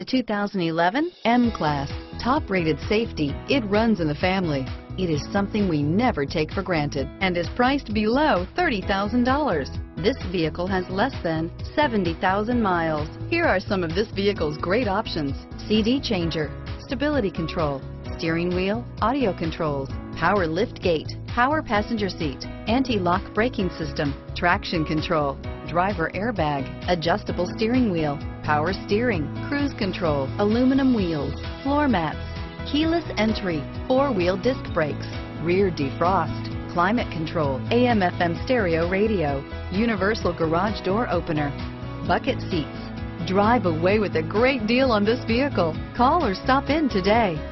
The 2011 M-Class. Top-rated safety, it runs in the family. It is something we never take for granted and is priced below $30,000. This vehicle has less than 70,000 miles. Here are some of this vehicle's great options: CD changer, stability control, steering wheel audio controls, power lift gate, power passenger seat, anti-lock braking system, traction control, driver airbag, adjustable steering wheel, power steering, cruise control, aluminum wheels, floor mats, keyless entry, four-wheel disc brakes, rear defrost, climate control, AM/FM stereo radio, universal garage door opener, bucket seats. Drive away with a great deal on this vehicle. Call or stop in today.